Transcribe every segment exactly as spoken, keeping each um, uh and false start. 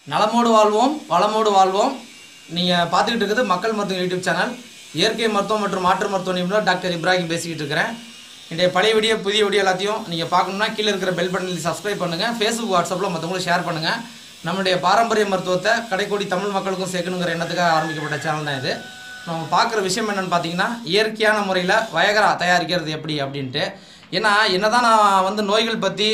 நலமோடு வாழ்வோம் வளமோடு வாழ்வோம். நீங்கள் பார்த்துக்கிட்டு இருக்கிறது மக்கள் மருத்துவம் யூடியூப் சேனல். இயற்கை மருத்துவம் மற்றும் மாற்று மருத்துவ நிபுணர் டாக்டர் இப்ராஹிம் பேசிக்கிட்டு இருக்கிறேன். இன்றைய பழைய வீடியோ புதிய வீடியோ எல்லாத்தையும் நீங்கள் பார்க்கணுன்னா கீழே இருக்கிற பெல் பட்டனில் சப்ஸ்கிரைப் பண்ணுங்கள். ஃபேஸ்புக் வாட்ஸ்அப்பில் மற்றவங்களும் ஷேர் பண்ணுங்கள். நம்முடைய பாரம்பரிய மருத்துவத்தை கடைக்கோடி தமிழ் மக்களுக்கும் சேர்க்கணுங்கிற எண்ணத்துக்காக ஆரம்பிக்கப்பட்ட சேனல் தான் இது. நம்ம பார்க்குற விஷயம் என்னென்னு பார்த்தீங்கன்னா, இயற்கையான முறையில் வயகரா தயாரிக்கிறது எப்படி அப்படின்ட்டு. ஏன்னா என்ன தான் நான் வந்து நோய்கள் பற்றி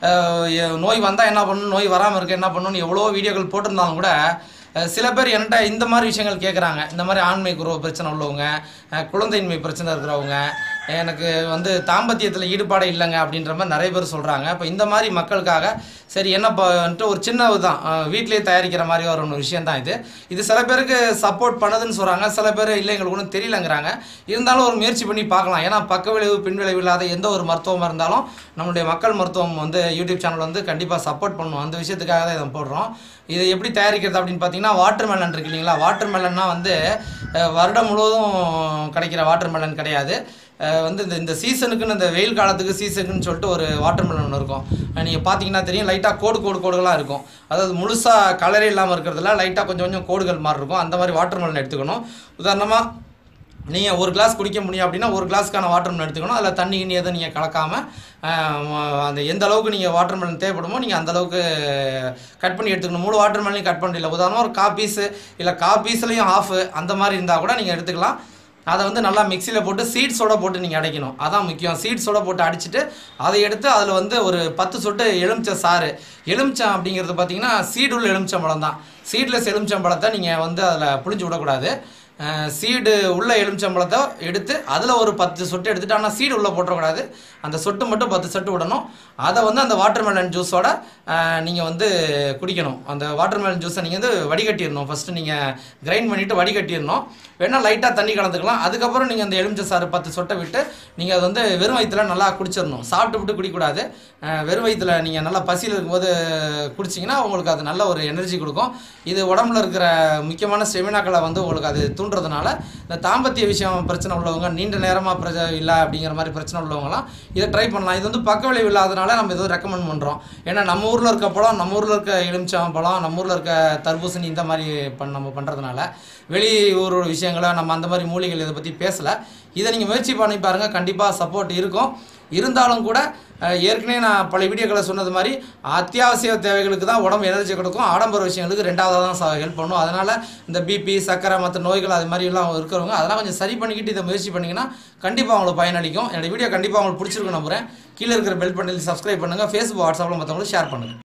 நோய் வந்தால் என்ன பண்ணணும், நோய் வராமல் இருக்க என்ன பண்ணணும்னு எவ்வளோ வீடியோக்கள் போட்டிருந்தாலும் கூட சில பேர் என்கிட்ட இந்த மாதிரி விஷயங்கள் கேட்குறாங்க. இந்த மாதிரி ஆண்மை குரோ பிரச்சனை உள்ளவங்க, குழந்தையின்மை பிரச்சனை இருக்கிறவங்க, எனக்கு வந்து தாம்பத்தியத்தில் ஈடுபாடு இல்லைங்க அப்படின்ற மாதிரி நிறைய பேர் சொல்கிறாங்க. இப்போ இந்த மாதிரி மக்களுக்காக சரி என்னப்பான்ட்டு ஒரு சின்ன தான் வீட்டிலேயே தயாரிக்கிற மாதிரி ஒரு ஒன்று விஷயம் தான் இது. இது சில பேருக்கு சப்போர்ட் பண்ணுதுன்னு சொல்கிறாங்க, சில பேர் இல்லை எங்களுக்கு ஒன்றும் தெரியலங்கிறாங்க. இருந்தாலும் ஒரு முயற்சி பண்ணி பார்க்கலாம். ஏன்னா பக்க விளைவு பின்விளைவு இல்லாத எந்த ஒரு மருத்துவமாக இருந்தாலும் நம்மளுடைய மக்கள் மருத்துவம் வந்து யூடியூப் சேனல் வந்து கண்டிப்பாக சப்போர்ட் பண்ணுவோம். அந்த விஷயத்துக்காக தான் இதை போடுறோம். இதை எப்படி தயாரிக்கிறது அப்படின்னு பார்த்தீங்கன்னா, வாட்டர் மெலன் இருக்கு இல்லைங்களா, வாட்டர் மெலன்னா வந்து வருடம் முழுவதும் கிடைக்கிற வாட்டர் மெலன் கிடையாது. வந்து இந்த இந்த சீசனுக்குன்னு இந்த வெயில் காலத்துக்கு சீசனுக்குன்னு சொல்லிட்டு ஒரு வாட்டர் மெலன் ஒன்று இருக்கும். நீங்கள் பார்த்தீங்கன்னா தெரியும், லைட்டாக கோடு கோடு கோடுகளாக இருக்கும். அதாவது முழுசாக கலரே இல்லாமல் இருக்கிறதுல லைட்டாக கொஞ்சம் கொஞ்சம் கோடுகள் மாதிரி இருக்கும். அந்த மாதிரி வாட்டர் மெலன் எடுத்துக்கணும். உதாரணமாக நீங்கள் ஒரு கிளாஸ் குடிக்க முடியும் அப்படின்னா ஒரு கிளாஸ்க்கான வாட்டர் மெலன் எடுத்துக்கணும். அதில் தண்ணி கிண்ணி எதுவும் நீங்கள் கலக்காமல் அந்த எந்த அளவுக்கு நீங்கள் வாட்டர் மெலன் தேவைப்படுமோ நீங்கள் அந்தளவுக்கு கட் பண்ணி எடுத்துக்கணும். மூணு வாட்டர் மெலனையும் கட் பண்ணல. உதாரணமாக ஒரு காப்பீஸு இல்லை காப்பீஸ்லையும் ஹாஃபு அந்த மாதிரி இருந்தால் கூட நீங்கள் எடுத்துக்கலாம். அதை வந்து நல்லா மிக்சியில் போட்டு சீட்ஸோடு போட்டு நீங்கள் அடைக்கணும். அதான் முக்கியம். சீட்ஸோடு போட்டு அடிச்சுட்டு அதை எடுத்து அதில் வந்து ஒரு பத்து சொட்டு எலுமிச்சை சாறு. எலுமிச்சம் அப்படிங்கிறது பார்த்தீங்கன்னா சீடுள்ள எலுமிச்சம்பழம் தான். சீட்லெஸ் எலுமிச்சம்பழத்தை நீங்கள் வந்து அதில் புளிஞ்சு விடக்கூடாது. சீடு உள்ள எலுமிச்சம்பழத்தை எடுத்து அதில் ஒரு பத்து சொட்டு எடுத்துகிட்டு, ஆனால் சீடு உள்ளே போட்டக்கூடாது. அந்த சொட்டு மட்டும் பத்து சொட்டு விடணும். அதை வந்து அந்த வாட்டர் மெலன் ஜூஸோட நீங்கள் வந்து குடிக்கணும். அந்த வாட்டர் மெலன் ஜூஸை நீங்கள் வந்து வடிகட்டிடணும். ஃபஸ்ட்டு நீங்கள் கிரைண்ட் பண்ணிவிட்டு வடிகட்டிடணும். வேணால் லைட்டாக தண்ணி கலந்துக்கலாம். அதுக்கப்புறம் நீங்கள் அந்த எலுமிச்சை சாறு பத்து சொட்டை விட்டு நீங்கள் அது வந்து வெறும் வயிற்றில் நல்லா குடிச்சிடணும். சாப்பிட்டு விட்டு குடிக்கூடாது. வெறும் வயிற்றில் நீங்கள் நல்லா பசியில் இருக்கும்போது குடிச்சிங்கன்னா உங்களுக்கு அது நல்ல ஒரு எனர்ஜி கொடுக்கும். இது உடம்புல இருக்கிற முக்கியமான ஸ்டெமினாக்களை வந்து உங்களுக்கு அது தூண்டுறதுனால இந்த தாம்பத்திய விஷயம் பிரச்சனை உள்ளவங்க, நீண்ட நேரமாக பிரச்சனை இல்லை அப்படிங்கிற மாதிரி பிரச்சனை உள்ளவங்களாம் இதை ட்ரை பண்ணலாம். இது வந்து பக்க விளைவு இல்லாதனால நம்ம எதுவும் ரெக்கமெண்ட் பண்ணுறோம். ஏன்னா நம்ம ஊரில் இருக்க பழம், நம்ம ஊரில் இருக்க எலுமிச்சம் பழம், நம்ம ஊரில் இருக்க தர்பூசணி இந்த மாதிரி பண் நம்ம பண்ணுறதுனால வெளி ஊரோட விஷயங்களை நம்ம அந்த மாதிரி மூலிகள் இதை பற்றி பேசலை. இதை நீங்கள் முயற்சி பண்ணி பாருங்கள், கண்டிப்பாக சப்போர்ட் இருக்கும். இருந்தாலும் கூட ஏற்கனவே நான் பல வீடியோக்களை சொன்னது மாதிரி அத்தியாவசிய தேவைகளுக்கு தான் உடம்பு எனர்ஜி கொடுக்கும். ஆடம்பர விஷயங்களுக்கு ரெண்டாவதாக தான் ஹெல்ப் பண்ணும். அதனால் இந்த பிபி, சக்கரை, மற்ற நோய்கள் அது மாதிரிலாம் இருக்கிறவங்க அதெல்லாம் கொஞ்சம் சரி பண்ணிக்கிட்டு இதை முயற்சி பண்ணிங்கன்னா கண்டிப்பாக அவங்களுக்கு பயனளிக்கும். என்னோடய வீடியோ கண்டிப்பாக அவங்களுக்கு பிடிச்சிருக்கும் நம்புகிறேன். கீழே இருக்கிற பெல் பட்டனில் சப்ஸ்கிரைப் பண்ணுங்கள். ஃபேஸ்புக் வாட்ஸ்அப்பில் மற்றவங்களுக்கு ஷேர் பண்ணுங்கள்.